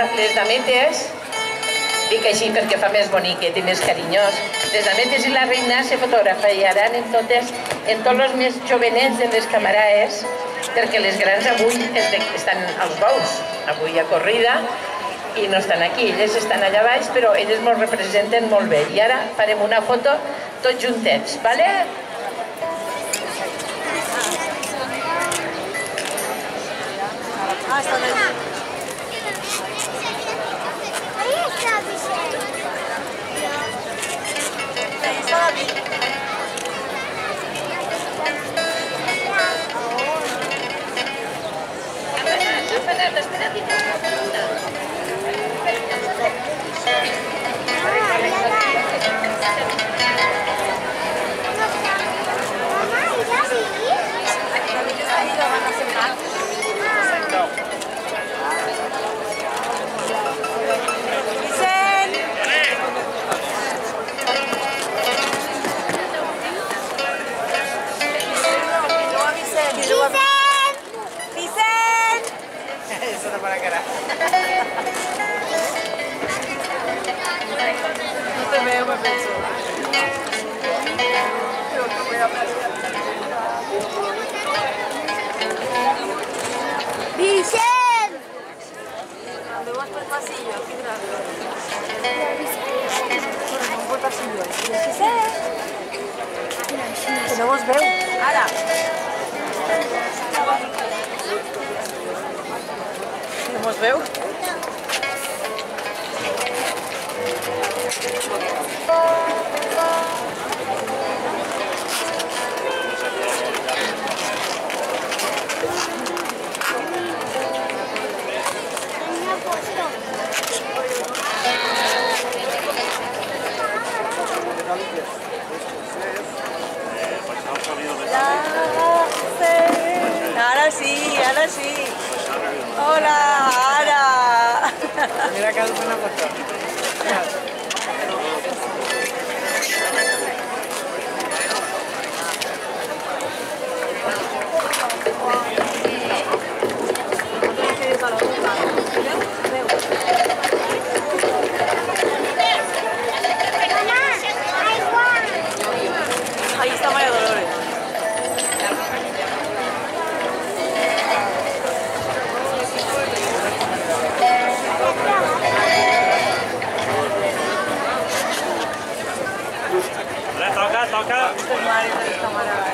les dametes, dic així perquè fa més boniquet i més carinyós, les dametes i la reina se fotografiaran en tots els més jovenets de les camaraes, perquè les grans avui estan als bous, avui a corrida, i no estan aquí, elles estan allà baix, però elles ens representen molt bé. I ara farem una foto tots juntets, vale? Ah, estan allà. Ahí está Vicente. Ahí está David. ¡Vicente! ¿Dónde vas por el pasillo? Aquí no por el pasillo. Que no vos veu. Ara. No vos veu? Ahora sí, ahora sí. Hola, ahora. Mira que hace una foto. Ahí está María Dolores. Toca. Este es Mario de esta manera.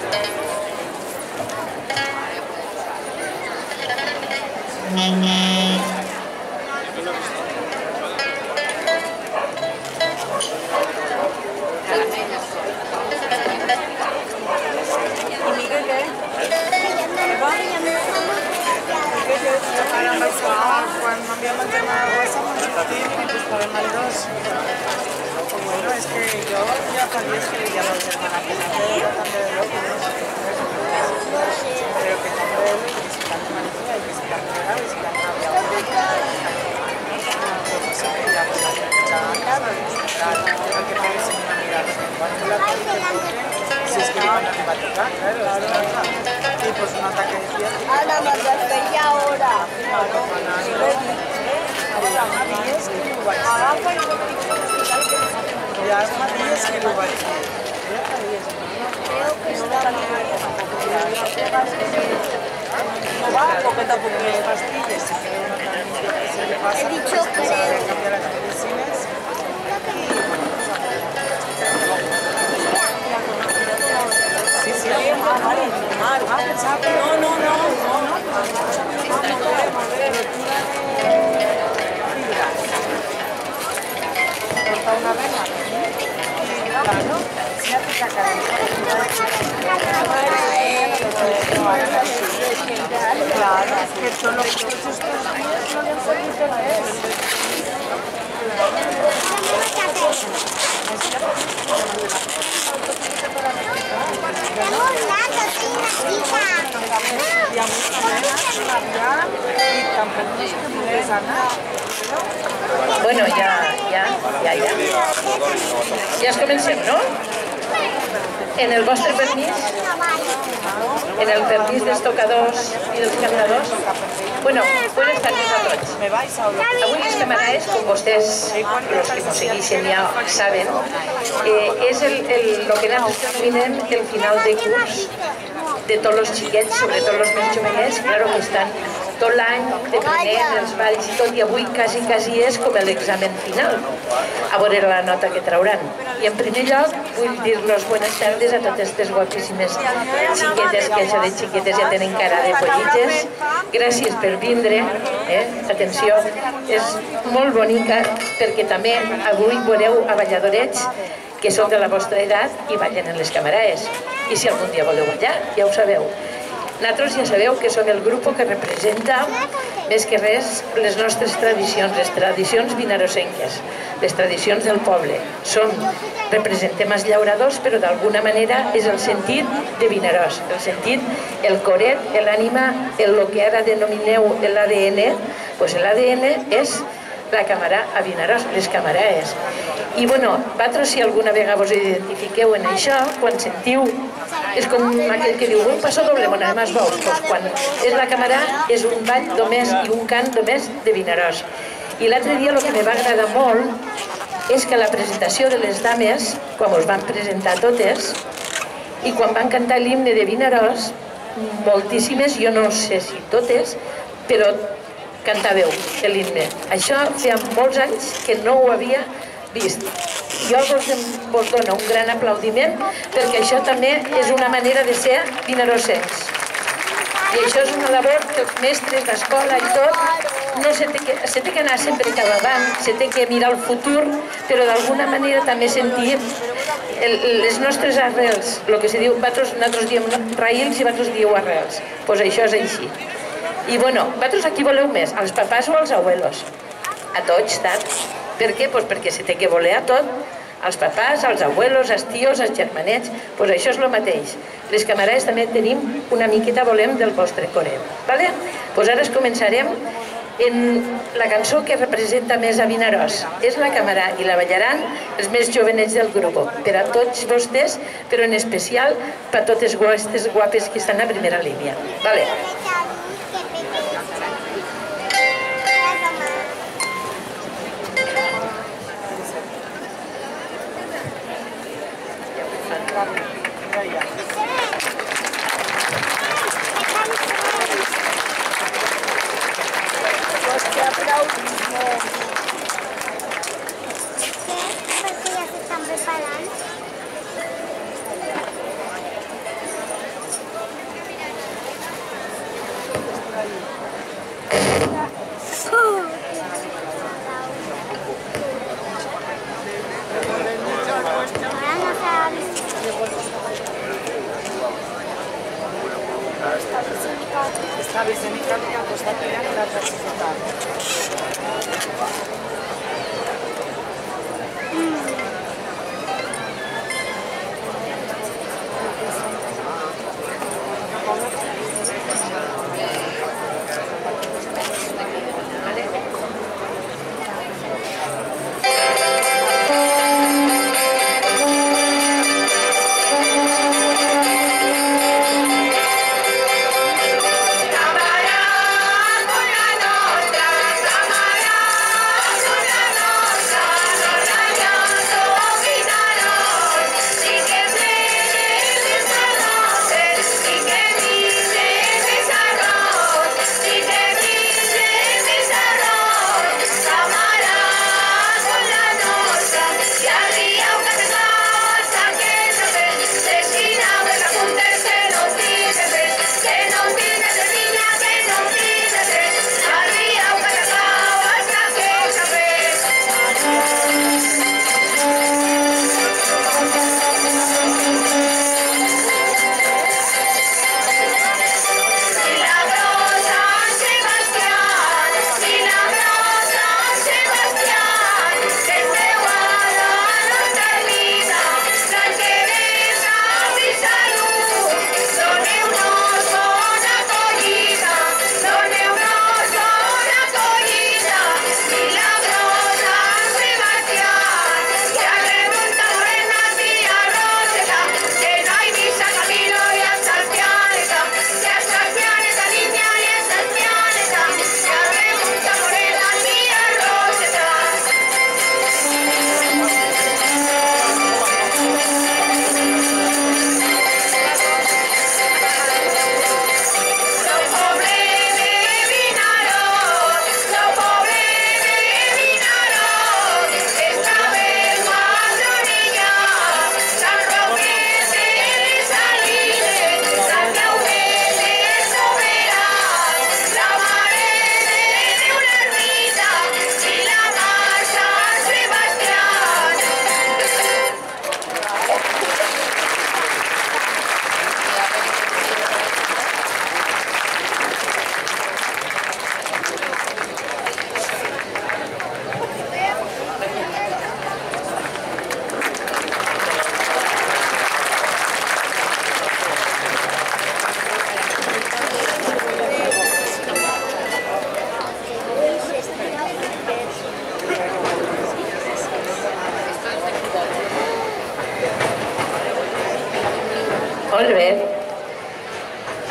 ¿Y Miguel qué? Cuando enviamos el tema de WhatsApp, pues por el maldos. Bueno, es que yo ya sabía que ya lo hice con la primavera, también de locos. Pero que tengo él, que se canta María, y que se canta Grave, y se canta María. Pues sí, ya pues ya claro, lo que puedes mirar, cuando la si es que van a tocar, claro. Y pues un ataque de fiebre. Ana, mandaste ya ahora. Claro, ya es Matías que lo va a decir. Creo que está Porque tampoco hay pastillas, si quiere uno también se le pasa, he dicho pues, creo. cambiar las medicinas. Sí, sí, una vena y claro, ciática claro, es que son los estos días no le han podido ver. Bueno, ja es comencem, no? En el vostre permís, en el permís dels tocadors i dels cantadors, Bueno, buenas tardes a tots. Me vais a hablar. Avui les camaraes, com vostès, los que nos segueixen ja saben, és el que nosaltres denominem el final de curs de tots els xiquets, sobretot els més jovenets, claro que estan tot l'any deprenent els balls i tot, i avui quasi és com l'examen final, a veure la nota que trauran. I en primer lloc vull dir-los buenas tardes a totes aquestes guapíssimes xiquetes, que això de xiquetes ja tenen cara de pollites. Gràcies per vindre, atenció, és molt bonica perquè també avui veureu a balladorets que són de la vostra edat i ballen en les camaraes. I si algun dia voleu ballar, ja ho sabeu. Nosaltres ja sabeu que som el grup que representa més que res les nostres tradicions, les tradicions vinarosenques, les tradicions del poble. Representem els llauradors, però d'alguna manera és el sentit de Vinaròs, el sentit, el coret, l'ànima, el que ara denomineu l'ADN, doncs l'ADN és la camarà a Vinaròs, les camaraes. I bueno, vosaltres si alguna vegada vos identifiqueu en això, quan sentiu, és com aquell que diu un passo doble, bueno, més veus, doncs quan és la camarà és un ball només i un cant només de Vinaròs. I l'altre dia el que me va agradar molt és que la presentació de les dames, quan us van presentar totes, i quan van cantar l'himne de Vinaròs, moltíssimes, jo no sé si totes, però cantàveu l'himne. Això feia molts anys que no ho havia vist. Jo vos dono un gran aplaudiment perquè això també és una manera de ser vinarosens. I això és una labor que els mestres d'escola i tot no se té que anar sempre cap avant, se té que mirar el futur, però d'alguna manera també sentir les nostres arrels, el que se diu, nosaltres diem raïls i vosaltres dieu arrels. Doncs això és així. I bueno, vosaltres aquí voleu més, als papàs o als abuelos? A tots, tant. Per què? Doncs perquè se té que voler a tot, als papàs, als abuelos, als tios, als germanets, doncs això és el mateix. Les camaraes també tenim una miqueta volem del vostre coret. Doncs ara començarem en la cançó que representa més a Vinaròs. És la camarà i la ballaran els més jovenets del grup, per a tots vostès, però en especial per a totes aquestes guapes que estan a primera línia. Esta vez en Italia, pues la primera que la participaron. Camará,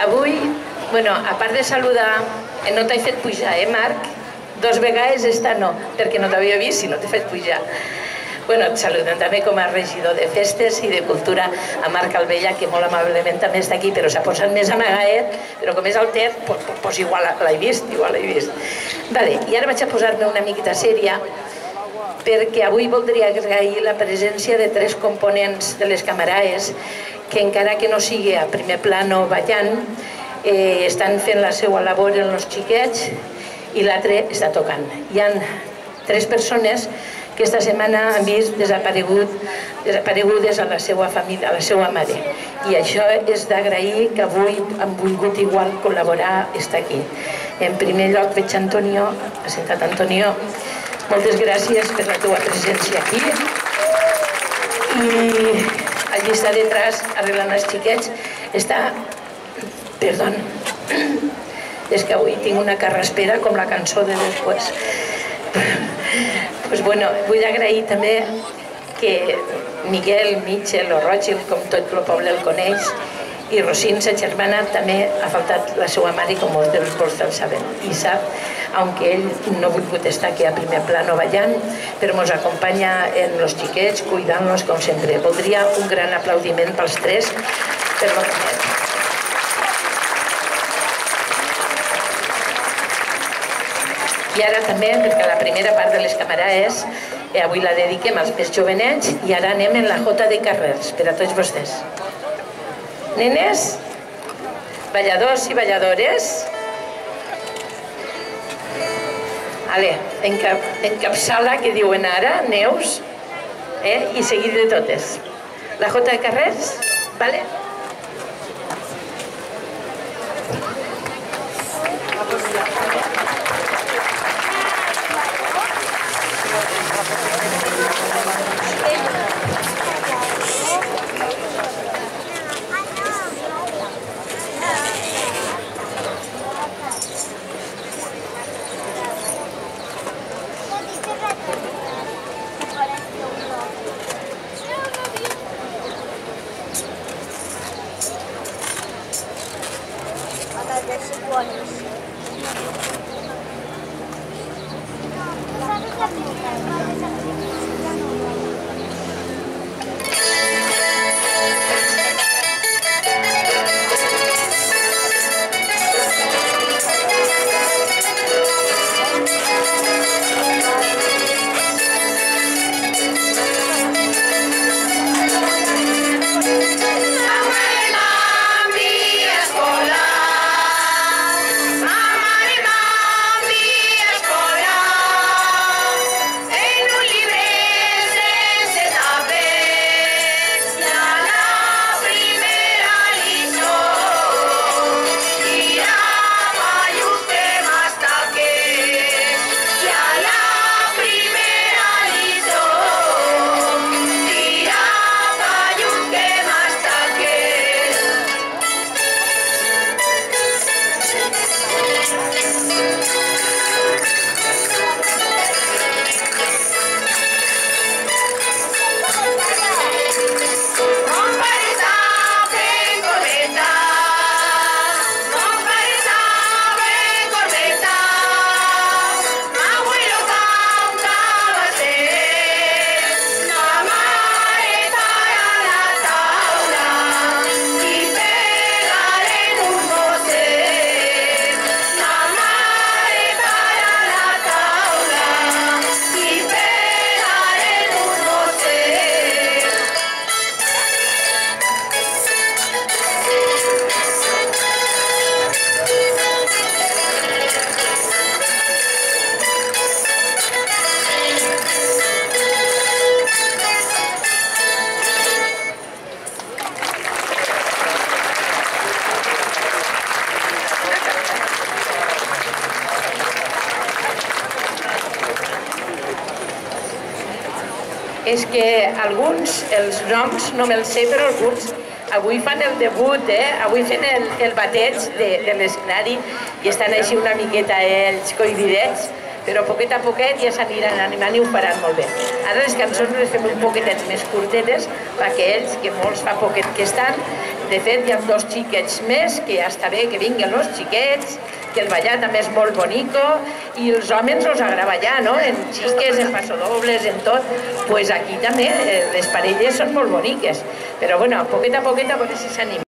Avui, bueno, a part de saludar, no t'he fet pujar, Marc? 2 vegades esta no, perquè no t'havia vist i no t'he fet pujar. Bueno, et saludem també com a regidor de Festes i de Cultura a Marc Albella, que molt amablement també està aquí, però s'ha posat més amagaet, però com és el Ter, doncs igual l'he vist, Vale, i ara vaig a posar-me una miqueta sèria, perquè avui voldria agrair la presència de 3 components de les camaraes que encara que no sigui a primer plano ballant, estan fent la seva labor en els xiquets i l'altre està tocant. Hi ha 3 persones que esta setmana han vist desaparegudes a la seva família, a la seva mare. I això és d'agrair que avui han volgut igual col·laborar, estar aquí. En primer lloc veig Antonio, assentat Antonio, moltes gràcies per la teva presència aquí. I allí està detrás, arreglant els xiquets, està... Perdó, és que avui tinc una carraspera com la cançó de després. Pues bueno, vull agrair també que Miguel, Mitchell o Rochel, com tot el poble el coneix, i Rosín, sa germana, també ha faltat la seva mare, com molts dels vostres saben. I sap, aunque ell no ha volgut estar aquí a primer plano ballant, però ens acompanya en els xiquets, cuidant-los com sempre. Voldria un gran aplaudiment pels 3 per lo que fem. I ara també, perquè la primera part de les camaraes avui la dediquem als més jovenets i ara anem en la Jota de Carrers, per a tots vostès. Nenes, balladors i balladores, encapçala, que diuen ara, Neus, i seguir de totes. La Jota de Carrers, vale? És que alguns, els noms no me'ls sé, però alguns avui fan el debut, avui fan el bateig de l'escenari i estan així una miqueta ells cohibidets, però poquet a poquet ja s'aniran animant i ho faran molt bé. Ara les cançons les fem un poquetet més curtetes, perquè ells, que molts fa poquet que estan, de fet hi ha 2 xiquets més, que ja està bé que vinguin els xiquets, que el ballar també és molt bonico, i els homes els agrada ballar, no? En xiques, en passodobles, en tot. Pues aquí també les parelles són molt boniques, però bueno, poquet a poquet a veure si s'animen.